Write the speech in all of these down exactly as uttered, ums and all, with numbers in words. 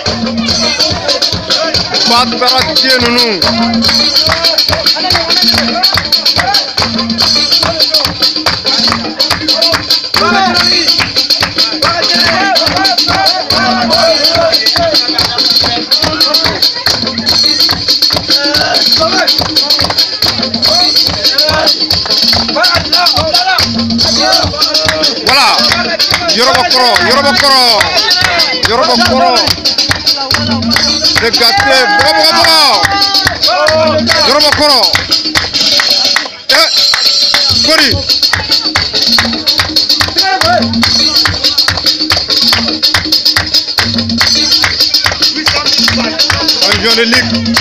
Baat berat dia nunu. Voilà. Yoruba Koro, Yoruba Koro, Yoruba Koro. C'est gâté, bravo, bravo. Yoruba Koro. Eh, Kori. Champion de ligue.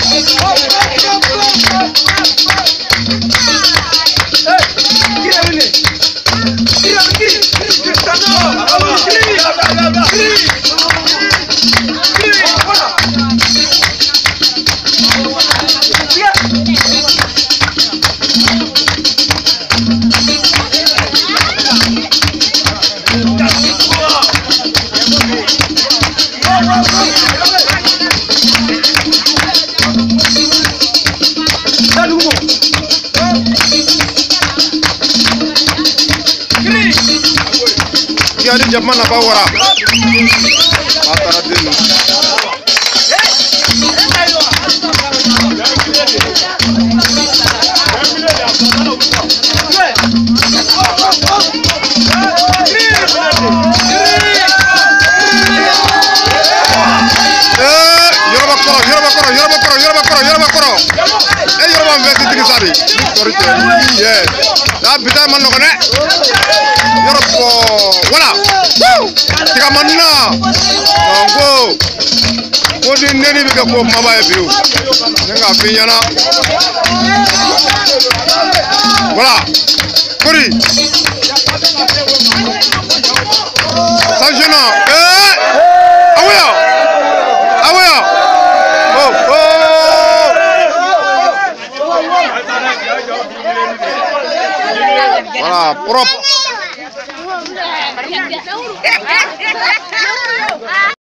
Kiari jaman apa wara? Matara denu. Eh, Yoruba Koro, Yoruba Koro, Yoruba Koro, Yoruba Koro, Yoruba Koro. Eh, Yoruba mbeki tigisari. Sorite. Yes. Da bita man nokone. Yoruba, voilà. Tiga manna. Dongo. Kodi neni bika ko mama e biu. Nenga finyana. Voilà. Kori. Sanjena. Eh! Awaya. Awaya. Oh, oh. Voilà, propre.